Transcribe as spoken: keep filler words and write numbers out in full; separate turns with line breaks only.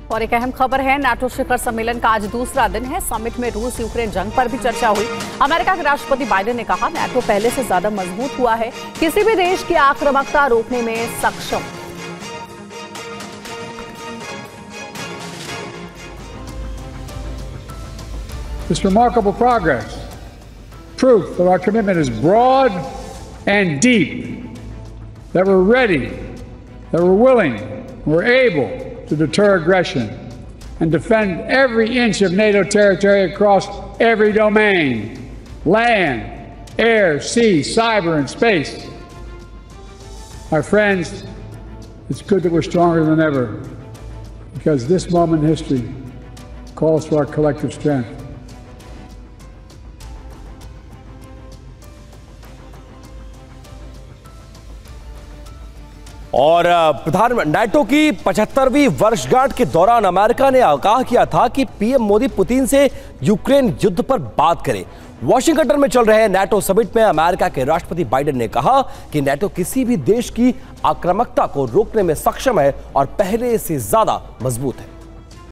और एक अहम खबर है, नाटो शिखर सम्मेलन का आज दूसरा दिन है। समिट में रूस यूक्रेन जंग पर भी चर्चा हुई। अमेरिका के राष्ट्रपति बाइडेन ने कहा, नाटो पहले से ज्यादा मजबूत हुआ है, किसी भी देश की आक्रामकता रोकने में सक्षम।
This remarkable progress, proof that our commitment is broad and deep, that we're ready, that we're willing, we're able to deter aggression and defend every inch of NATO territory across every domain: land, air, sea, cyber, and space. My friends, it's good that we're stronger than ever, because this moment in history calls for our collective strength.
और प्रधान NATO की पचहत्तरवीं वर्षगांठ के दौरान America ने आगाह किया था कि पीएम मोदी पुतिन से यूक्रेन युद्ध पर बात करें। वॉशिंगटन में चल रहे नाटो समिट में अमेरिका के राष्ट्रपति बाइडेन ने कहा कि नाटो किसी भी देश की आक्रामकता को रोकने में सक्षम है और पहले से ज्यादा मजबूत है।